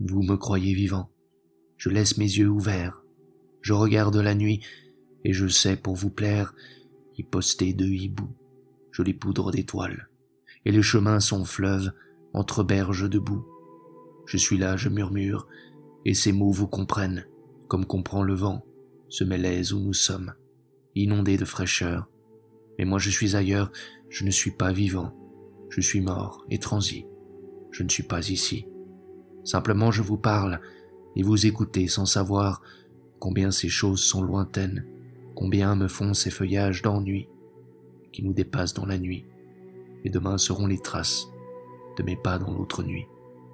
Vous me croyez vivant. Je laisse mes yeux ouverts. Je regarde la nuit, et je sais pour vous plaire, y poster deux hiboux, jolie poudre d'étoiles, et les chemins sont fleuves, entre berges de boue. Je suis là, je murmure, et ces mots vous comprennent, comme comprend le vent, ce mélèze où nous sommes, inondés de fraîcheur. Mais moi je suis ailleurs, je ne suis pas vivant, je suis mort et transi, je ne suis pas ici. Simplement je vous parle, et vous écoutez sans savoir combien ces choses sont lointaines, combien me font ces feuillages d'ennui, qui nous dépassent dans la nuit, et demain seront les traces de mes pas dans l'autre nuit.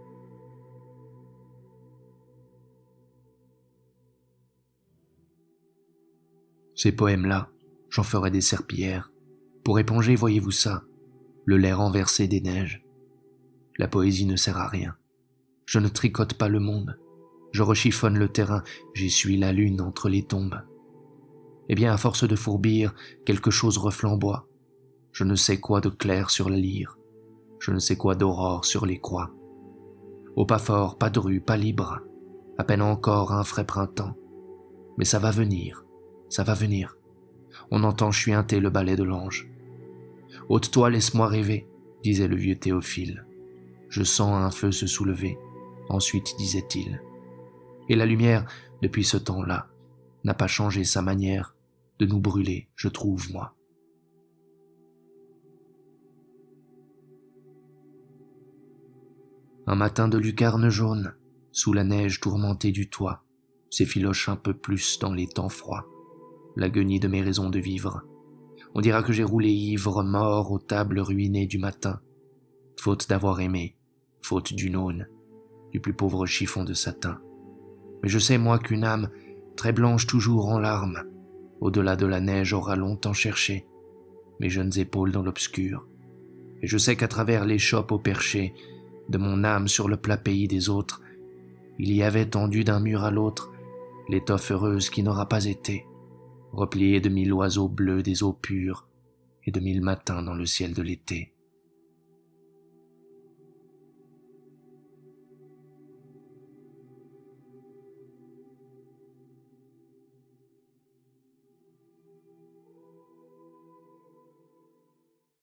Ces poèmes-là, j'en ferai des serpillères. Pour éponger, voyez-vous ça, le lait renversé des neiges. La poésie ne sert à rien. Je ne tricote pas le monde. Je rechiffonne le terrain, j'essuie la lune entre les tombes. Eh bien, à force de fourbir, quelque chose reflamboie. Je ne sais quoi de clair sur la lyre. Je ne sais quoi d'aurore sur les croix. Au pas fort, pas de rue, pas libre. À peine encore un frais printemps. Mais ça va venir. Ça va venir. On entend chuinter le balai de l'ange. « Ôte-toi, laisse-moi rêver », disait le vieux Théophile. « Je sens un feu se soulever. » Ensuite disait-il. Et la lumière, depuis ce temps-là, n'a pas changé sa manière de nous brûler, je trouve, moi. Un matin de lucarne jaune, sous la neige tourmentée du toit, s'effiloche un peu plus dans les temps froids la guenille de mes raisons de vivre. On dira que j'ai roulé ivre, mort aux tables ruinées du matin, faute d'avoir aimé, faute d'une aune, du plus pauvre chiffon de satin. Mais je sais, moi, qu'une âme, très blanche toujours en larmes, au-delà de la neige aura longtemps cherché mes jeunes épaules dans l'obscur. Et je sais qu'à travers l'échoppe au perché de mon âme sur le plat pays des autres, il y avait tendu d'un mur à l'autre l'étoffe heureuse qui n'aura pas été, repliée de 1000 oiseaux bleus des eaux pures et de 1000 matins dans le ciel de l'été.